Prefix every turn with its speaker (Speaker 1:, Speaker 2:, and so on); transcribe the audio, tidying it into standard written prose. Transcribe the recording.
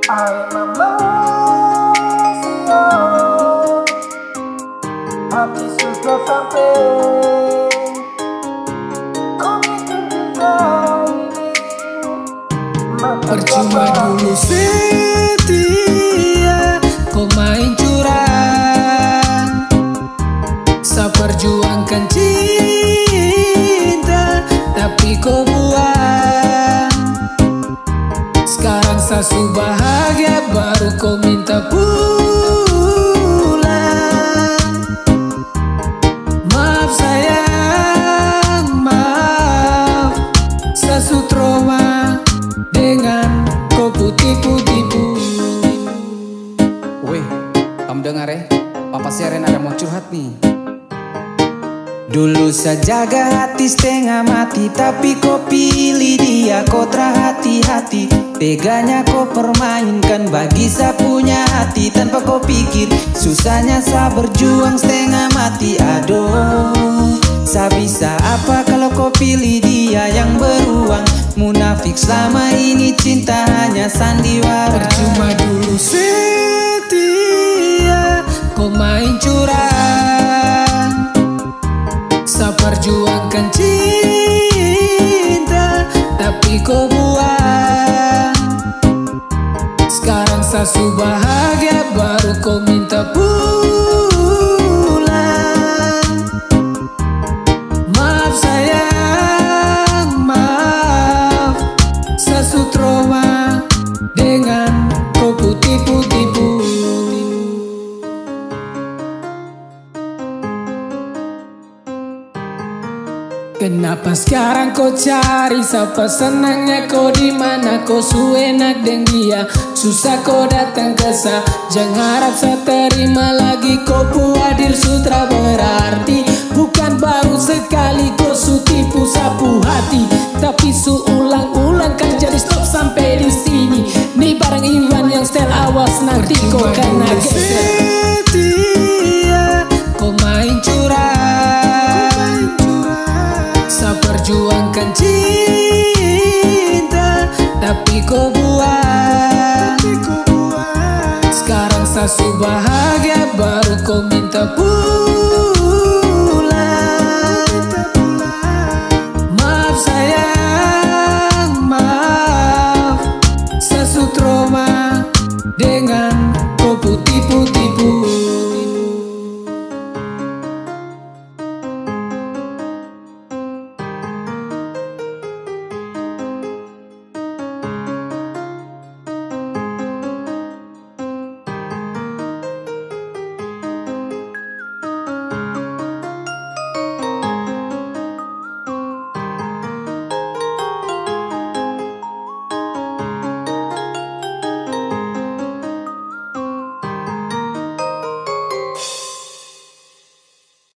Speaker 1: Ay mama siyo, hati sudah sampai.
Speaker 2: Percuma dulu setia, kau main curang. Saya perjuangkan cinta, tapi kau buang. Sekarang saya sudah bahagia, baru kau minta pulang. Maaf sayang, maaf, saya sudah trauma dengan kau tipu-tipu.
Speaker 3: Weh, kamu dengar ya? Papa Seren ada mau curhat nih.
Speaker 4: Dulu saya jaga hati setengah mati, tapi kau pilih dia, kau terhati-hati. Teganya kau permainkan bagi saya punya hati, tanpa kau pikir susahnya saya berjuang setengah mati. Aduh, saya bisa apa kalau kau pilih dia yang beruang? Munafik selama ini, cinta hanya sandiwara.
Speaker 2: Percuma dulu setia, kau main curang. Saya perjuangkan cinta, tapi kau buang. Sekarang saya sudah bahagia, baru kau minta pulang. Maaf sayang, maaf, saya sudah trauma dengan kau tipu-tipu. Kenapa sekarang kau cari siapa senangnya kau di mana? Kau suenak dengan dia, susah kau datang ke sa. Jangan harap saya terima lagi, kau hadir sutra berarti. Bukan baru sekali kau su tipu sapu hati, tapi su ulang-ulang kan, jadi stop sampai di sini. Nih barang Iwan yang style, awas nanti kau kena geser.